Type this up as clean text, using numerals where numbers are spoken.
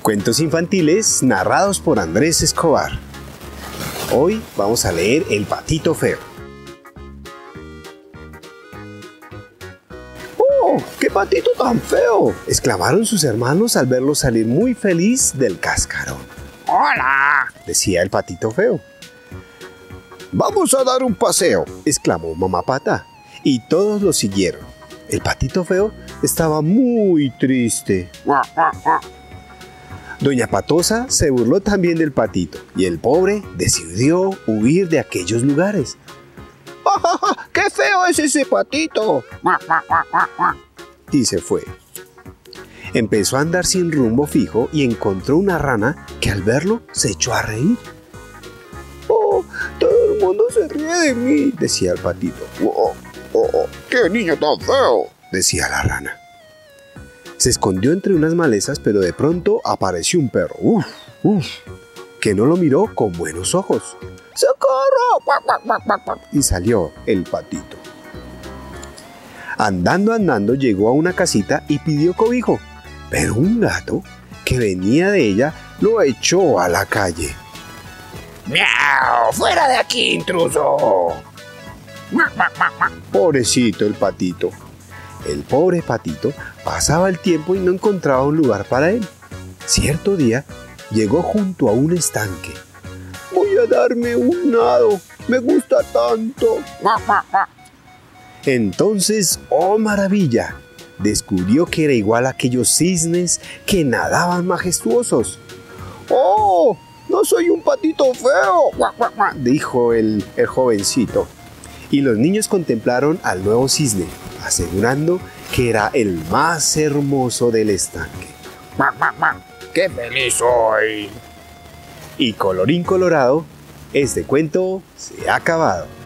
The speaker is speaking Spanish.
Cuentos infantiles narrados por Andrés Escobar. Hoy vamos a leer El patito feo. ¡Oh, qué patito tan feo!, exclamaron sus hermanos al verlo salir muy feliz del cascarón. ¡Hola!, decía el patito feo. «Vamos a dar un paseo», exclamó mamá Pata, y todos lo siguieron. El patito feo estaba muy triste. Doña Patosa se burló también del patito, y el pobre decidió huir de aquellos lugares. ¡Qué feo es ese patito! Y se fue. Empezó a andar sin rumbo fijo y encontró una rana que al verlo se echó a reír. ¡Oh, todo el mundo se ríe de mí!, decía el patito. ¡Qué niño tan feo!, decía la rana. Se escondió entre unas malezas, pero de pronto apareció un perro, que no lo miró con buenos ojos. ¡Socorro! Y salió el patito. Andando llegó a una casita y pidió cobijo, pero un gato que venía de ella lo echó a la calle. ¡Miau! ¡Fuera de aquí, intruso! Pobrecito el patito. El pobre patito pasaba el tiempo y no encontraba un lugar para él. Cierto día llegó junto a un estanque. ¡Voy a darme un nado! ¡Me gusta tanto! Entonces, ¡oh maravilla!, descubrió que era igual a aquellos cisnes que nadaban majestuosos. ¡Oh! ¡No soy un patito feo!, dijo el jovencito. Y los niños contemplaron al nuevo cisne, asegurando que era el más hermoso del estanque. ¡Qué feliz soy! Y colorín colorado, este cuento se ha acabado.